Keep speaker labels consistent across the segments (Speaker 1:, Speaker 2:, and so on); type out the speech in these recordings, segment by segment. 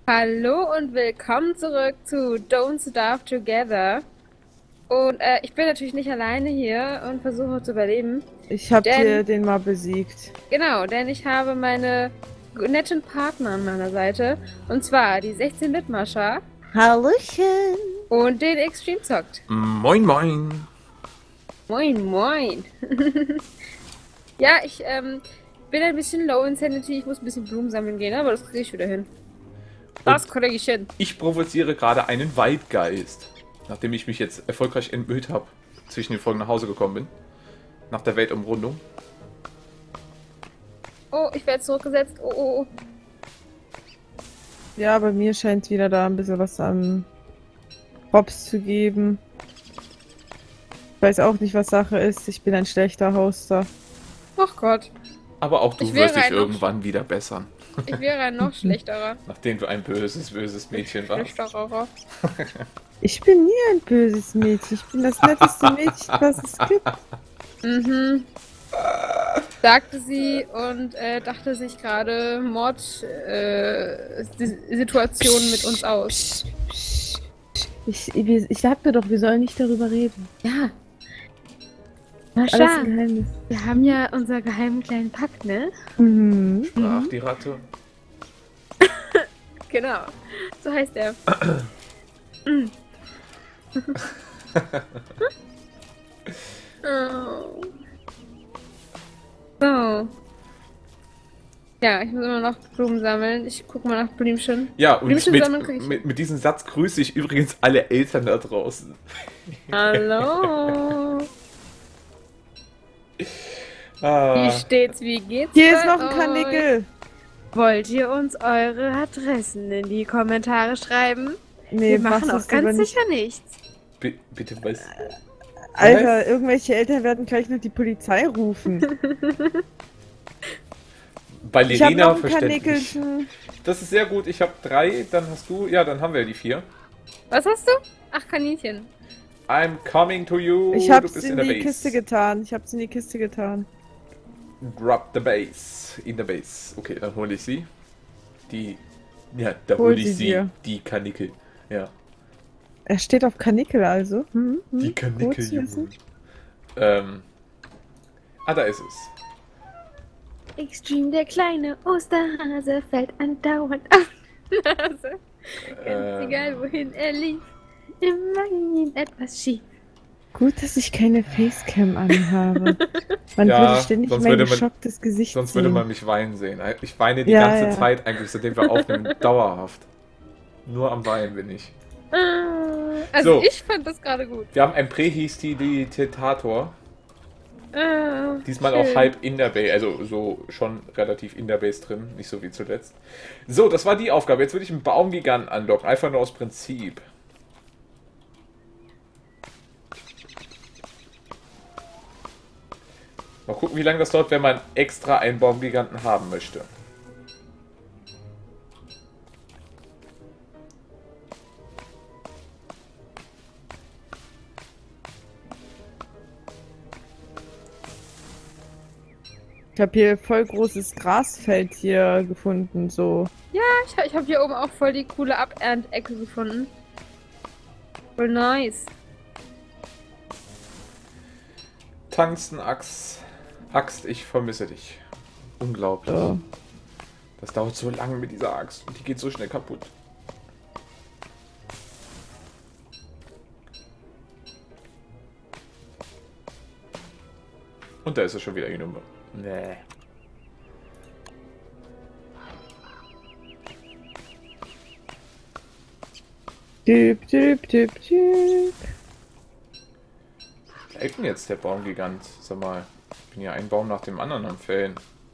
Speaker 1: Hallo und willkommen zurück zu Don't Starve Together. Und ich bin natürlich nicht alleine hier und versuche zu überleben.
Speaker 2: Ich hab dir
Speaker 1: Denn,
Speaker 2: den mal besiegt.
Speaker 1: genau, denn ich habe meine netten Partner an meiner Seite. Und zwar die 16-Bit-Mascha
Speaker 2: Hallöchen!
Speaker 1: und den Extreme Zockt.
Speaker 3: Moin, moin.
Speaker 1: Moin, moin. Ja, ich bin ein bisschen low in Sanity. Ich muss ein bisschen Blumen sammeln gehen, aber das kriege ich wieder hin. Das kriege ich hin.
Speaker 3: Ich provoziere gerade einen Waldgeist. Nachdem ich mich jetzt erfolgreich entmüht habe, zwischen den Folgen nach Hause gekommen bin. Nach der Weltumrundung.
Speaker 1: Oh, ich werde zurückgesetzt. Oh, oh, oh.
Speaker 2: Ja, bei mir scheint wieder da ein bisschen was an Props zu geben. Ich weiß auch nicht, was Sache ist. Ich bin ein schlechter Hoster.
Speaker 1: Ach Gott.
Speaker 3: Aber auch du
Speaker 1: Ich wäre
Speaker 3: wirst dich
Speaker 1: ein noch-
Speaker 3: irgendwann wieder bessern.
Speaker 1: Ich wäre ein noch schlechterer.
Speaker 3: Nachdem du ein böses Mädchen warst.
Speaker 1: Schlechterer.
Speaker 2: Ich bin nie ein böses Mädchen. Ich bin das netteste Mädchen, was es gibt.
Speaker 1: Mhm. Sagte sie und dachte sich gerade Mordsituationen mit uns aus.
Speaker 2: Ich sagte doch, wir sollen nicht darüber reden.
Speaker 1: Ja.
Speaker 2: Alles
Speaker 1: Mascha,
Speaker 2: ein Geheimnis.
Speaker 1: wir haben ja unser geheimen kleinen Pakt, ne?
Speaker 2: Mhm.
Speaker 3: Ach, die Ratte.
Speaker 1: Genau. So heißt er. Oh. So. Ja, ich muss immer noch Blumen sammeln. Ich guck mal nach Blümchen.
Speaker 3: Ja, und
Speaker 1: Blümchen sammeln krieg ich.
Speaker 3: mit diesem Satz grüße ich übrigens alle Eltern da draußen.
Speaker 1: Hallo. Wie
Speaker 3: Ah,
Speaker 1: steht's? Wie geht's?
Speaker 2: Hier ist
Speaker 1: bei
Speaker 2: noch ein
Speaker 1: euch?
Speaker 2: Karnickel.
Speaker 1: Wollt ihr uns eure Adressen in die Kommentare schreiben?
Speaker 2: Nee,
Speaker 1: Wir machen
Speaker 2: machst
Speaker 1: auch
Speaker 2: das lieber
Speaker 1: ganz
Speaker 2: nicht.
Speaker 1: sicher nichts.
Speaker 3: bitte was?
Speaker 2: Alter, irgendwelche Eltern werden gleich noch die Polizei rufen.
Speaker 3: Bei
Speaker 2: Ich hab
Speaker 3: Lerena
Speaker 2: noch ein
Speaker 3: verständlich.
Speaker 2: Karnickelchen.
Speaker 3: Das ist sehr gut. Ich habe 3, dann hast du. Ja, dann haben wir die 4.
Speaker 1: Was hast du? Ach, Kaninchen.
Speaker 3: I'm coming to you.
Speaker 2: Ich
Speaker 3: Du
Speaker 2: hab's
Speaker 3: bist
Speaker 2: in
Speaker 3: der
Speaker 2: die
Speaker 3: Base.
Speaker 2: Kiste getan. Ich hab's in die Kiste getan.
Speaker 3: Drop the base. In the base. Okay, dann hole ich sie. Die. Ja, da
Speaker 2: Hol
Speaker 3: hole ich
Speaker 2: sie
Speaker 3: sie.
Speaker 2: dir.
Speaker 3: Die Kanickel. Ja.
Speaker 2: Er steht auf Karnickel also.
Speaker 3: Die
Speaker 2: gut
Speaker 3: Kanickel,
Speaker 2: zu wissen.
Speaker 3: Junge. Da ist es.
Speaker 1: Extreme, der kleine Osterhase, fällt andauernd auf die Nase. Ganz egal, wohin er lief. Immer ging ihm etwas schief.
Speaker 2: Gut, dass ich keine Facecam anhabe. Man
Speaker 3: Ja,
Speaker 2: würde ständig
Speaker 3: sonst
Speaker 2: mein
Speaker 3: würde man-
Speaker 2: geschocktes Gesicht
Speaker 3: Sonst
Speaker 2: sehen.
Speaker 3: würde man mich weinen sehen. Ich weine die
Speaker 2: Ja,
Speaker 3: ganze
Speaker 2: ja.
Speaker 3: Zeit eigentlich, seitdem wir aufnehmen. Dauerhaft. Nur am Weinen bin ich.
Speaker 1: Also
Speaker 3: So.
Speaker 1: ich fand das gerade gut.
Speaker 3: Wir haben einen Prähistiditator. Diesmal
Speaker 1: schön.
Speaker 3: auch halb in der Base, also so schon relativ in der Base drin, nicht so wie zuletzt. So, das war die Aufgabe. Jetzt würde ich einen Baumgiganten anlocken, einfach nur aus Prinzip. Mal gucken, wie lange das dauert, wenn man extra einen Baumgiganten haben möchte.
Speaker 2: Ich habe hier voll großes Grasfeld hier gefunden, so.
Speaker 1: Ich hab hier oben auch voll die coole Aberntecke gefunden. Voll nice.
Speaker 3: Tungsten Axt, ich vermisse dich. Unglaublich.
Speaker 2: So.
Speaker 3: Das dauert so lange mit dieser Axt und die geht so schnell kaputt. Und da ist er schon wieder, die Nummer. Nee.
Speaker 2: Typ, typ, typ, typ.
Speaker 3: Bleibt denn jetzt der Baumgigant? Sag mal, ich bin ja ein Baum nach dem anderen am Fällen.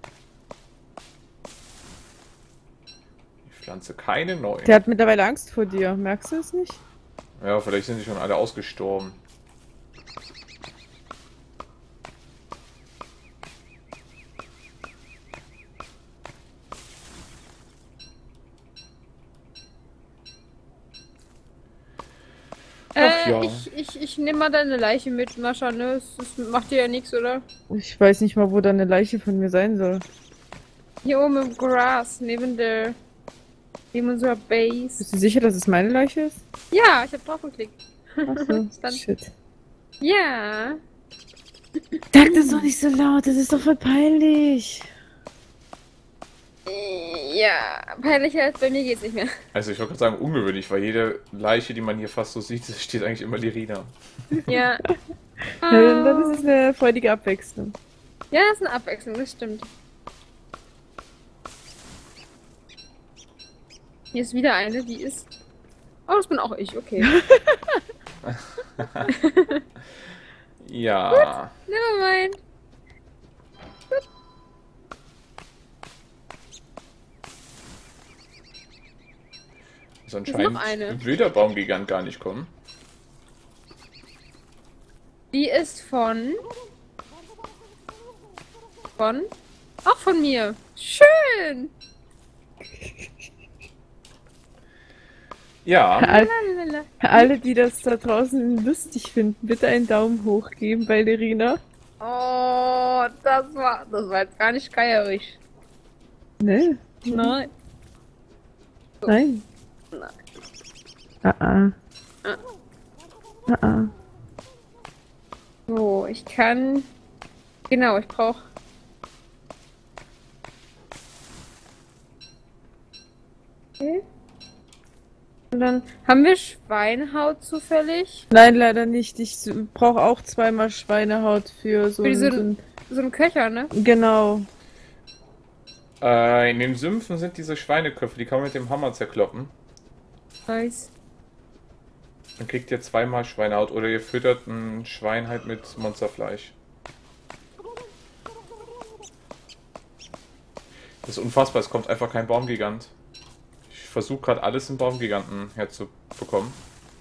Speaker 3: Ich pflanze keine neuen.
Speaker 2: Der hat mittlerweile Angst vor dir, merkst du es nicht?
Speaker 3: Ja, vielleicht sind die schon alle ausgestorben. Ach ja.
Speaker 1: Ich nehme mal deine Leiche mit, Mascha, ne? Das macht dir ja nichts, oder?
Speaker 2: Ich weiß nicht mal, wo da eine Leiche von mir sein soll.
Speaker 1: Hier oben im Gras, neben der Neben unserer Base.
Speaker 2: Bist du sicher, dass es meine Leiche ist?
Speaker 1: Ja, ich habe drauf geklickt.
Speaker 2: Achso,
Speaker 1: Stand-
Speaker 2: shit.
Speaker 1: Ja.
Speaker 2: Sag das doch nicht so laut, das ist doch voll peinlich.
Speaker 1: Ja, peinlicher als bei mir geht's nicht mehr.
Speaker 3: Also ich wollte gerade sagen, ungewöhnlich, weil jede Leiche, die man hier fast so sieht, steht eigentlich immer Lirina.
Speaker 1: Ja.
Speaker 2: Ja, dann ist es eine freudige Abwechslung.
Speaker 1: Ja, das ist eine Abwechslung, das stimmt. Hier ist wieder eine, die ist... Oh, das bin auch ich, okay.
Speaker 3: Ja.
Speaker 1: Nevermind.
Speaker 3: Also
Speaker 1: ist
Speaker 3: anscheinend
Speaker 1: noch eine.
Speaker 3: will der Baumgigant gar nicht kommen.
Speaker 1: Die ist von... Auch von mir. Schön.
Speaker 3: Ja.
Speaker 1: Lalalala.
Speaker 2: Alle, die das da draußen lustig finden, bitte einen Daumen hoch geben bei Lerina.
Speaker 1: Oh, das war jetzt gar nicht geierisch.
Speaker 2: Ne?
Speaker 1: Nein.
Speaker 2: Nein.
Speaker 1: Nein.
Speaker 2: Ah.
Speaker 1: So, ich kann... Genau, ich brauche... Okay. Und dann haben wir Schweinehaut zufällig.
Speaker 2: Nein, leider nicht. Ich brauche auch zweimal Schweinehaut für so
Speaker 1: Für
Speaker 2: ein...
Speaker 1: diesen- So ein Köcher, ne?
Speaker 2: Genau.
Speaker 3: In den Sümpfen sind diese Schweineköpfe, die kann man mit dem Hammer zerkloppen.
Speaker 1: Nice.
Speaker 3: Dann kriegt ihr zweimal Schweinehaut oder ihr füttert ein Schwein halt mit Monsterfleisch. Das ist unfassbar, es kommt einfach kein Baumgigant. Ich versuche gerade alles im Baumgiganten herzubekommen.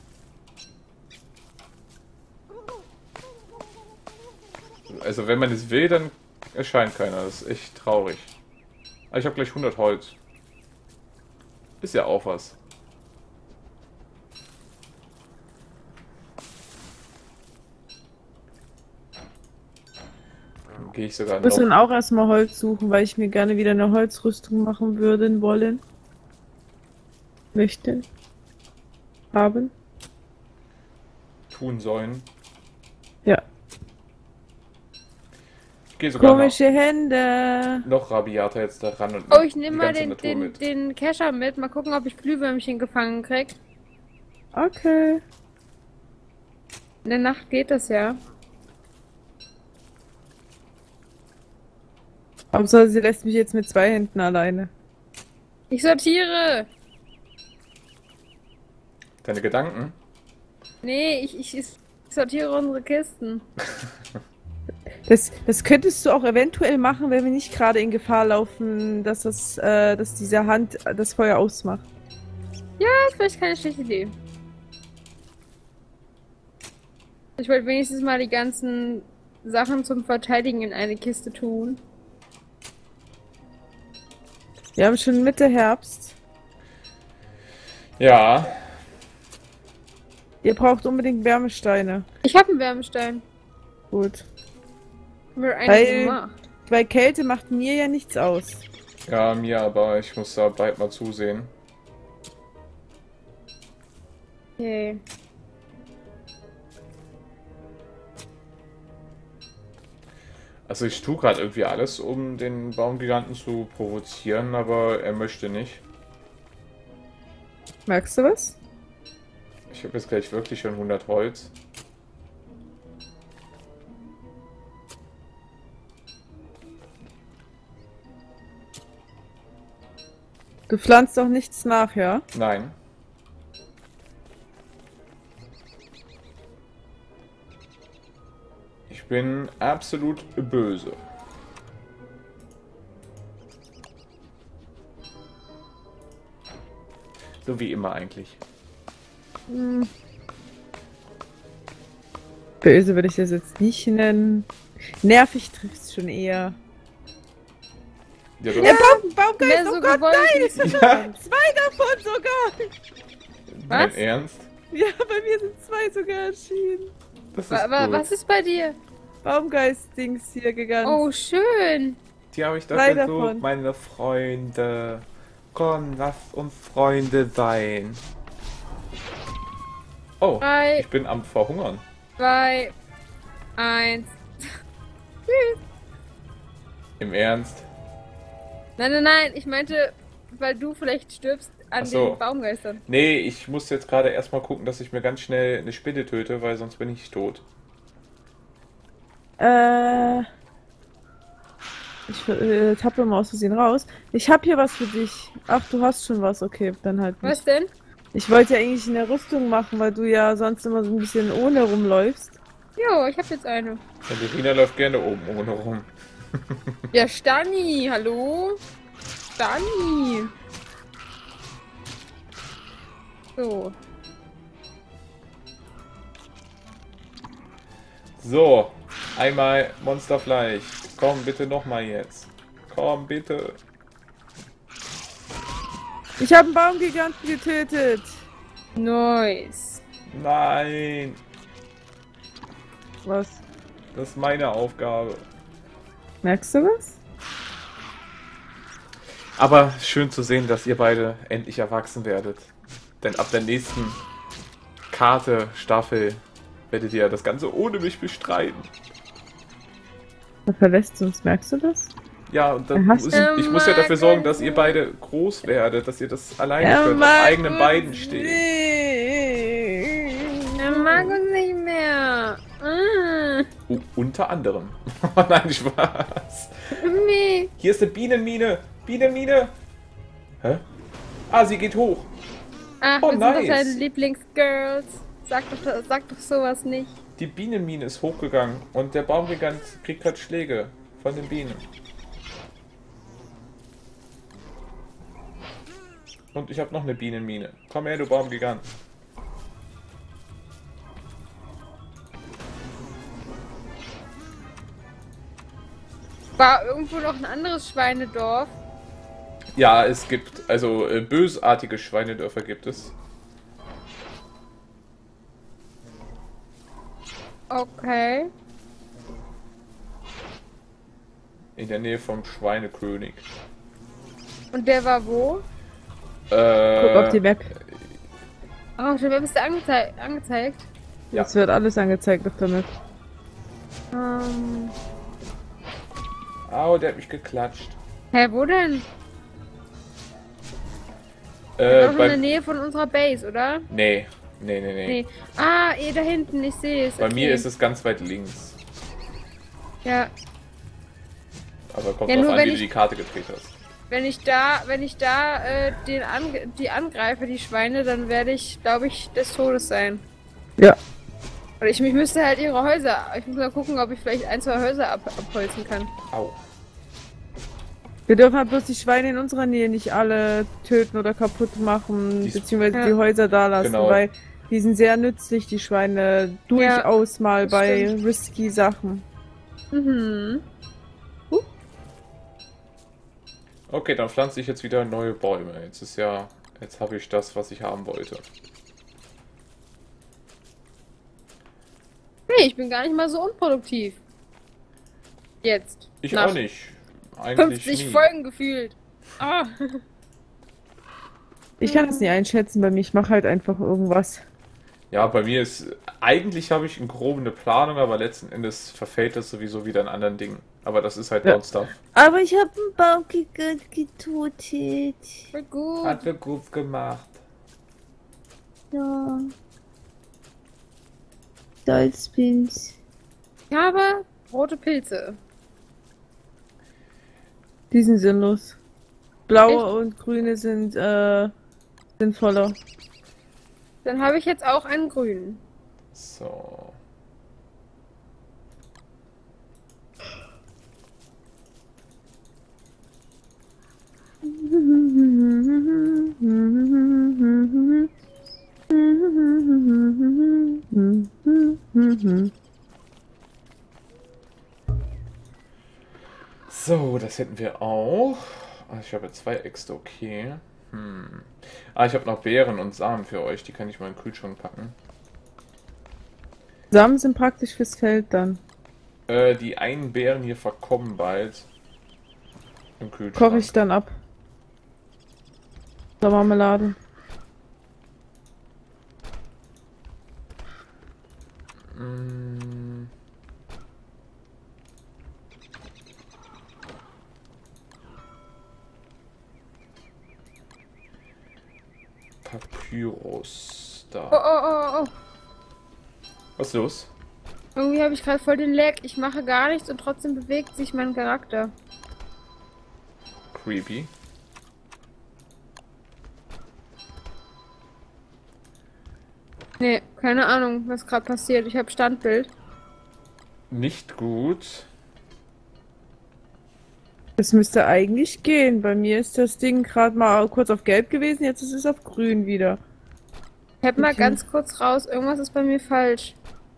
Speaker 3: Also wenn man es will, dann erscheint keiner. Das ist echt traurig. Aber ich habe gleich 100 Holz. Ist ja auch was. Dann gehe ich sogar
Speaker 2: Ich muss
Speaker 3: noch.
Speaker 2: dann auch erstmal Holz suchen, weil ich mir gerne wieder eine Holzrüstung machen würden wollen. Möchte. Haben.
Speaker 3: Tun sollen.
Speaker 2: Ja.
Speaker 3: Ich gehe sogar
Speaker 2: Komische Hände.
Speaker 3: noch rabiater jetzt da ran und
Speaker 1: Oh, ich nehme
Speaker 3: die
Speaker 1: mal
Speaker 3: ganze
Speaker 1: den,
Speaker 3: Natur
Speaker 1: den,
Speaker 3: mit.
Speaker 1: den Kescher mit. Mal gucken, ob ich Glühwürmchen gefangen krieg.
Speaker 2: Okay.
Speaker 1: In der Nacht geht das ja.
Speaker 2: Hauptsache, sie lässt mich jetzt mit 2 Händen alleine.
Speaker 1: Ich sortiere!
Speaker 3: Deine Gedanken?
Speaker 1: Nee, ich sortiere unsere Kisten.
Speaker 2: Das könntest du auch eventuell machen, wenn wir nicht gerade in Gefahr laufen, dass diese Hand das Feuer ausmacht.
Speaker 1: Das ist vielleicht keine schlechte Idee. Ich wollte wenigstens mal die ganzen Sachen zum Verteidigen in eine Kiste tun.
Speaker 2: Wir haben schon Mitte Herbst.
Speaker 3: Ja.
Speaker 2: Ihr braucht unbedingt Wärmesteine.
Speaker 1: Ich habe einen Wärmestein.
Speaker 2: Gut.
Speaker 1: Haben wir einen
Speaker 2: Weil-
Speaker 1: gemacht.
Speaker 2: Weil Kälte macht mir ja nichts aus.
Speaker 3: Ja, mir, aber ich muss da bald mal zusehen.
Speaker 1: Okay.
Speaker 3: Also ich tue gerade irgendwie alles, um den Baumgiganten zu provozieren, aber er möchte nicht.
Speaker 2: Merkst du was?
Speaker 3: Ich habe jetzt gleich wirklich schon 100 Holz.
Speaker 2: Du pflanzt doch nichts nach, ja?
Speaker 3: Nein. Ich bin absolut böse. So wie immer eigentlich.
Speaker 2: Böse würde ich das jetzt nicht nennen. Nervig trifft's schon eher.
Speaker 3: Ja, du
Speaker 2: Der Baumgeist,
Speaker 1: Wer
Speaker 2: oh
Speaker 1: so
Speaker 2: Gott,
Speaker 1: gewollt
Speaker 2: nein!
Speaker 1: ist.
Speaker 3: Ja.
Speaker 2: 2 davon sogar!
Speaker 3: Dein
Speaker 1: Was?
Speaker 3: Ernst?
Speaker 2: Ja, bei mir sind 2 sogar erschienen.
Speaker 3: Das ist
Speaker 1: Was ist bei dir?
Speaker 2: Baumgeist-Dings hier gegangen.
Speaker 1: Oh, schön.
Speaker 3: Die habe ich doch
Speaker 2: Zwei
Speaker 3: gesucht,
Speaker 2: davon.
Speaker 3: meine Freunde. Komm, lass uns Freunde sein. Oh,
Speaker 1: 3,
Speaker 3: ich bin am Verhungern.
Speaker 1: 2, 1.
Speaker 3: Im Ernst?
Speaker 1: Nein, nein, nein, ich meinte, weil du vielleicht stirbst an
Speaker 3: Ach so.
Speaker 1: den Baumgeistern.
Speaker 3: Nee, ich muss jetzt gerade erstmal gucken, dass ich mir ganz schnell eine Spinne töte, weil sonst bin ich tot.
Speaker 2: Ich tappe mal aus Versehen raus. Ich hab hier was für dich. Ach, du hast schon was. Okay, dann halt nicht.
Speaker 1: Was denn?
Speaker 2: Ich wollte ja eigentlich eine Rüstung machen, weil du ja sonst immer so ein bisschen ohne rumläufst.
Speaker 1: Jo, ich hab jetzt eine.
Speaker 3: Ja, die Rina läuft gerne oben ohne rum.
Speaker 1: Ja, Stani, hallo? Stani. So.
Speaker 3: So, einmal Monsterfleisch. Komm bitte nochmal jetzt. Komm bitte.
Speaker 2: Ich habe einen Baumgiganten getötet.
Speaker 1: Nice.
Speaker 3: Nein,
Speaker 2: Was?
Speaker 3: das ist meine Aufgabe.
Speaker 2: Merkst du was?
Speaker 3: Aber schön zu sehen, dass ihr beide endlich erwachsen werdet. Denn ab der nächsten Staffel, werdet ihr das Ganze ohne mich bestreiten.
Speaker 2: Er verlässt uns, merkst du das?
Speaker 3: Ja, und dann ich muss ja dafür sorgen, dass ihr beide groß werdet, dass ihr das alleine könnt, auf eigenen Beinen steht.
Speaker 1: Er mag uns nicht mehr.
Speaker 3: Unter anderem. Oh nein, Spaß.
Speaker 1: Nee.
Speaker 3: Hier ist eine Bienenmine. Bienenmine. Hä? Ah, sie geht hoch.
Speaker 1: Ach,
Speaker 3: Oh,
Speaker 1: wir sind doch
Speaker 3: nice.
Speaker 1: deine Lieblingsgirls. Sag doch sowas nicht.
Speaker 3: Die Bienenmine ist hochgegangen und der Baumgigant kriegt gerade Schläge von den Bienen. Und ich habe noch eine Bienenmine. Komm her, du Baumgigant.
Speaker 1: War irgendwo noch ein anderes Schweinedorf?
Speaker 3: Ja, es gibt, also bösartige Schweinedörfer gibt es.
Speaker 1: Okay.
Speaker 3: In der Nähe vom Schweinekönig.
Speaker 1: Und der war wo?
Speaker 2: Guck auf die Map.
Speaker 1: Oh, schon wer bist du angezeigt?
Speaker 3: Ja.
Speaker 2: Es wird alles angezeigt auf der Map.
Speaker 3: Au, der hat mich geklatscht.
Speaker 1: Hä, wo denn? Doch in der
Speaker 3: Bei,
Speaker 1: Nähe von unserer Base, oder?
Speaker 3: nee.
Speaker 1: Nee. Ah, da hinten, ich sehe es.
Speaker 3: Bei mir ist es ganz weit links.
Speaker 1: Ja,
Speaker 3: Aber kommt
Speaker 1: Ja,
Speaker 3: drauf
Speaker 1: nur
Speaker 3: an,
Speaker 1: wenn
Speaker 3: wie du
Speaker 1: ich-
Speaker 3: die Karte gedreht hast.
Speaker 1: wenn ich da die angreife, die Schweine, dann werde ich, glaube ich, des Todes sein.
Speaker 2: Ja.
Speaker 1: Oder ich müsste halt ihre Häuser. Ich muss mal gucken, ob ich vielleicht ein, zwei Häuser abholzen kann.
Speaker 3: Au.
Speaker 2: Wir dürfen halt bloß die Schweine in unserer Nähe nicht alle töten oder kaputt machen,
Speaker 3: Die-
Speaker 2: beziehungsweise
Speaker 1: Ja.
Speaker 2: die Häuser da lassen,
Speaker 3: Genau.
Speaker 2: weil die sind sehr nützlich, die Schweine, durchaus mal
Speaker 1: das
Speaker 2: bei
Speaker 1: stimmt.
Speaker 2: risky Sachen.
Speaker 1: Mhm.
Speaker 3: Okay, dann pflanze ich jetzt wieder neue Bäume. Jetzt habe ich das, was ich haben wollte.
Speaker 1: Nee, ich bin gar nicht mal so unproduktiv. Jetzt.
Speaker 3: Ich
Speaker 1: Nach
Speaker 3: auch nicht. Eigentlich
Speaker 1: 50
Speaker 3: nie.
Speaker 1: Folgen gefühlt. Ah.
Speaker 2: Ich kann es nie einschätzen, bei mir, ich mache halt einfach irgendwas.
Speaker 3: Ja, bei mir ist, eigentlich habe ich in groben eine Planung, aber letzten Endes verfällt das sowieso wieder in anderen Dingen. Aber das ist halt
Speaker 2: Ja.
Speaker 3: Non-Stuff.
Speaker 2: Aber ich habe einen Baumgigant getötet.
Speaker 1: Voll gut.
Speaker 3: Hat wir gut gemacht.
Speaker 2: Ja. Stolz bin's.
Speaker 1: Ich habe rote Pilze.
Speaker 2: Die sind sinnlos. Blaue und grüne sind sinnvoller.
Speaker 1: Dann habe ich jetzt auch einen grünen.
Speaker 3: So. So, das hätten wir auch. Ah, ich habe jetzt 2 Äxte, okay. Ah, ich habe noch Beeren und Samen für euch, die kann ich mal in den Kühlschrank packen.
Speaker 2: Samen sind praktisch fürs Feld dann.
Speaker 3: Die einen Beeren hier verkommen bald. Im Kühlschrank.
Speaker 2: Koche ich dann ab. So, Marmelade.
Speaker 3: Mm. Papyrus.
Speaker 1: Oh,
Speaker 3: Da.
Speaker 1: oh, oh, oh.
Speaker 3: Was ist los?
Speaker 1: Irgendwie habe ich gerade voll den Lag. Ich mache gar nichts und trotzdem bewegt sich mein Charakter.
Speaker 3: Creepy.
Speaker 1: Nee, keine Ahnung, was gerade passiert. Ich habe Standbild.
Speaker 3: Nicht gut.
Speaker 2: Das müsste eigentlich gehen. Bei mir ist das Ding gerade mal kurz auf gelb gewesen, jetzt ist es auf grün wieder.
Speaker 1: Ich hab mal
Speaker 2: Okay.
Speaker 1: ganz kurz raus. Irgendwas ist bei mir falsch.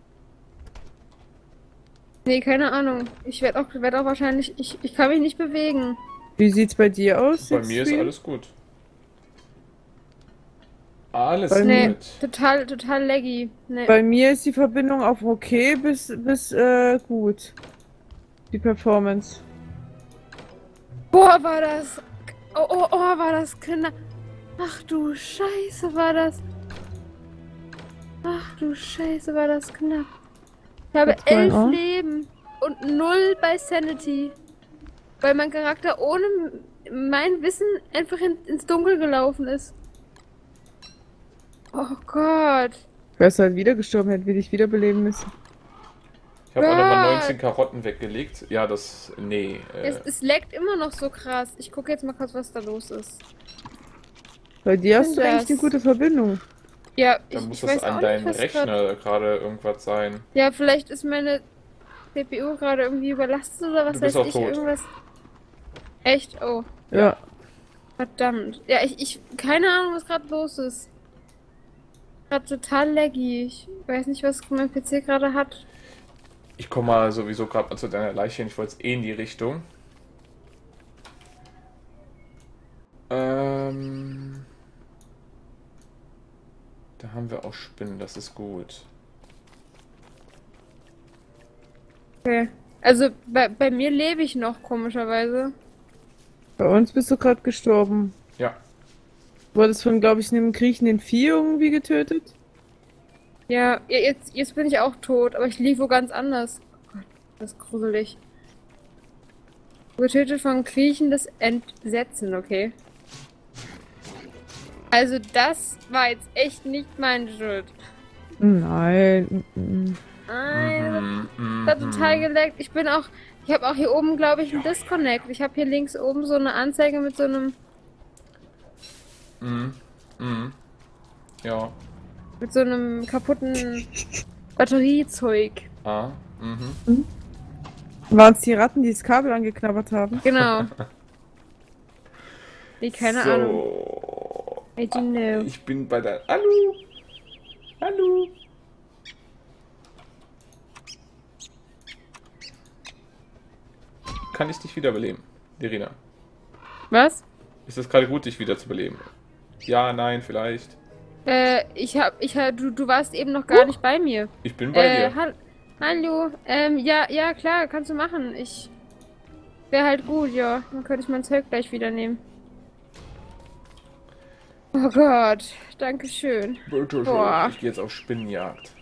Speaker 1: Nee, keine Ahnung. Ich werd auch wahrscheinlich. Ich kann mich nicht bewegen.
Speaker 2: Wie sieht's bei dir aus?
Speaker 3: Bei mir ist
Speaker 2: Extreme?
Speaker 3: alles gut. Alles
Speaker 2: Bei
Speaker 1: Nee,
Speaker 3: gut.
Speaker 1: total laggy. Nee.
Speaker 2: Bei mir ist die Verbindung auf okay bis gut. Die Performance.
Speaker 1: Boah, war das. Oh, war das knapp. Ach du Scheiße, war das. Ach du Scheiße, war das knapp. Ich habe
Speaker 2: What's going
Speaker 1: 11
Speaker 2: on?
Speaker 1: Leben und 0 bei Sanity. Weil mein Charakter ohne mein Wissen einfach ins Dunkel gelaufen ist. Oh Gott.
Speaker 2: Wärst du halt wieder gestorben, hätten wir dich wiederbeleben müssen.
Speaker 3: Ich habe auch nochmal
Speaker 1: Gott.
Speaker 3: 19 Karotten weggelegt. Ja, das. Nee.
Speaker 1: Es laggt immer noch so krass. Ich gucke jetzt mal kurz, was da los ist.
Speaker 2: Bei dir hast du
Speaker 1: Das-
Speaker 2: eigentlich eine gute Verbindung.
Speaker 1: Ja,
Speaker 3: Dann
Speaker 1: ich
Speaker 3: muss
Speaker 1: weiß
Speaker 3: das
Speaker 1: auch
Speaker 3: an
Speaker 1: nicht,
Speaker 3: deinem
Speaker 1: was
Speaker 3: Rechner gerade irgendwas sein.
Speaker 1: Ja, vielleicht ist meine CPU gerade irgendwie überlastet oder was
Speaker 3: Du bist
Speaker 1: weiß
Speaker 3: auch
Speaker 1: ich.
Speaker 3: tot.
Speaker 1: Irgendwas. Echt? Oh,
Speaker 2: Ja.
Speaker 1: verdammt. Ja, keine Ahnung, was gerade los ist. Gerade total laggy. Ich weiß nicht, was mein PC gerade hat.
Speaker 3: Ich komme mal sowieso gerade mal zu deiner Leiche hin. Ich wollte es eh in die Richtung. Da haben wir auch Spinnen, das ist gut.
Speaker 1: Okay. Also bei mir lebe ich noch, komischerweise.
Speaker 2: Bei uns bist du gerade gestorben.
Speaker 3: Ja,
Speaker 2: Wurdest von, glaube ich, einem kriechenden Vieh irgendwie getötet?
Speaker 1: Ja, jetzt bin ich auch tot, aber ich liege wo ganz anders. Oh Gott, das ist gruselig. Getötet von kriechendes Entsetzen, okay. Also das war jetzt echt nicht meine Schuld.
Speaker 2: Nein.
Speaker 1: Nein, das hat total geleckt. Ich habe auch hier oben, glaube ich, einen Disconnect. Ich habe hier links oben so eine Anzeige mit so einem,
Speaker 3: Ja.
Speaker 1: kaputten Batteriezeug.
Speaker 2: Waren es die Ratten, die das Kabel angeknabbert haben?
Speaker 1: Genau. Nee, keine Ahnung.
Speaker 3: So.
Speaker 1: I don't know.
Speaker 3: Ich bin bei der. Hallo! Hallo! Kann ich dich wiederbeleben, Irina?
Speaker 1: Was?
Speaker 3: Ist es gerade gut, dich wiederzubeleben? Ja, nein, vielleicht.
Speaker 1: Du warst eben noch gar nicht bei mir.
Speaker 3: Ich bin bei dir.
Speaker 1: Hallo. Ja, klar, kannst du machen. Wäre halt gut, ja. Dann könnte ich mein Zeug gleich wieder nehmen. Oh Gott, danke schön.
Speaker 3: Bitte
Speaker 1: Boah.
Speaker 3: schön, ich gehe jetzt auf Spinnenjagd.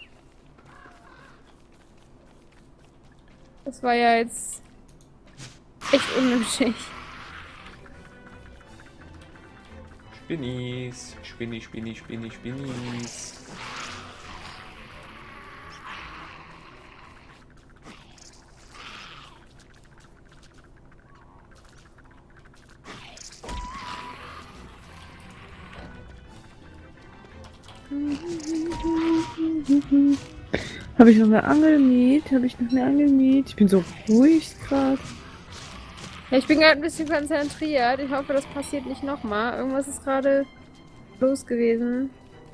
Speaker 1: Das war ja jetzt echt unnötig.
Speaker 3: Spinnis. Spinnis.
Speaker 2: Habe ich noch eine Angel mit? Ich bin so ruhig gerade.
Speaker 1: Ja, ich bin gerade ein bisschen konzentriert. Ich hoffe, das passiert nicht nochmal. Irgendwas ist gerade los gewesen.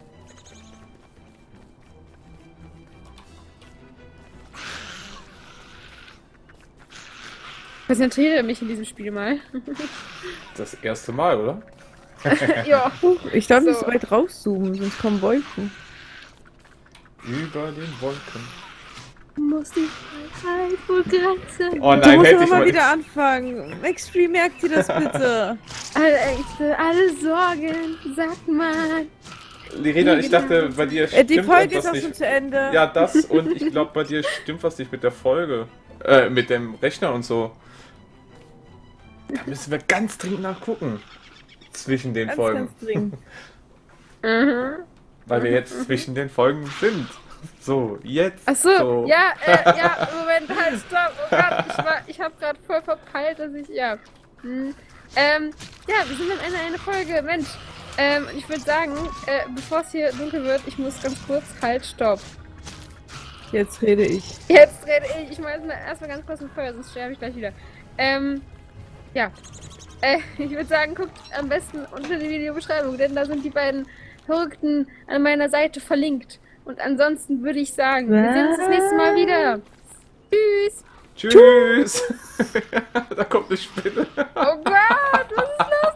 Speaker 1: Konzentriere mich in diesem Spiel mal.
Speaker 3: Das erste Mal, oder?
Speaker 1: Ja.
Speaker 2: Ich darf nicht
Speaker 1: So.
Speaker 2: so weit rauszoomen, sonst kommen Wolken.
Speaker 3: Über den Wolken.
Speaker 1: muss die Freiheit wohl Grenzen.
Speaker 3: Oh
Speaker 2: Du
Speaker 3: nein,
Speaker 2: musst
Speaker 3: hätte
Speaker 2: aber
Speaker 3: ich
Speaker 2: mal
Speaker 3: mal.
Speaker 2: wieder anfangen. Extreme, merkt ihr das bitte?
Speaker 1: Alle Ängste, alle Sorgen, sag mal.
Speaker 3: Lirena, ich dachte, bei dir
Speaker 2: Die
Speaker 3: stimmt
Speaker 2: Folge ist
Speaker 3: etwas
Speaker 2: auch schon
Speaker 3: nicht.
Speaker 2: zu Ende.
Speaker 3: Ja, das und ich glaube, bei dir stimmt was nicht mit der Folge. Mit dem Rechner und so. Da müssen wir ganz dringend nachgucken. Zwischen den
Speaker 2: Ganz,
Speaker 3: Folgen.
Speaker 2: ganz dringend.
Speaker 1: Mhm.
Speaker 3: Weil wir jetzt zwischen den Folgen sind. So, jetzt.
Speaker 1: Achso,
Speaker 3: so.
Speaker 1: ja, Moment, halt, stopp. Oh Gott, ich hab grad voll verpeilt, dass ich, ja. Ja, wir sind am Ende einer Folge, Mensch. Ich würde sagen, bevor es hier dunkel wird, ich muss ganz kurz, halt, stopp.
Speaker 2: Jetzt rede ich.
Speaker 1: Jetzt rede ich, ich schmeiß mir erstmal ganz kurz ein Feuer, sonst sterbe ich gleich wieder. Ja. Ich würde sagen, guckt am besten unter die Videobeschreibung, denn da sind die beiden Verrückten an meiner Seite verlinkt. Und ansonsten würde ich sagen, wir sehen uns das nächste Mal wieder. Tschüss.
Speaker 3: Tschüss. Da kommt eine Spinne.
Speaker 1: Oh Gott, was ist los?